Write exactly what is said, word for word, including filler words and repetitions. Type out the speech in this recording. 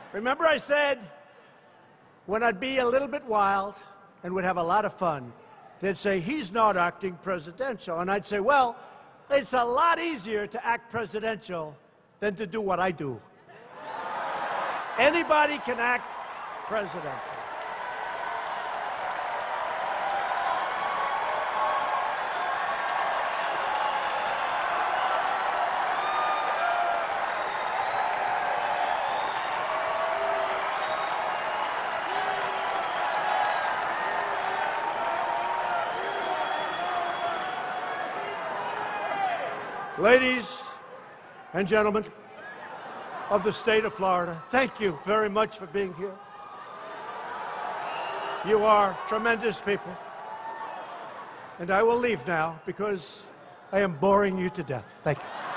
Remember I said when I'd be a little bit wild and would have a lot of fun, they'd say, he's not acting presidential. And I'd say, well, it's a lot easier to act presidential than to do what I do. Anybody can act presidential. Ladies and gentlemen of the state of Florida, thank you very much for being here. You are tremendous people. And I will leave now because I am boring you to death. Thank you.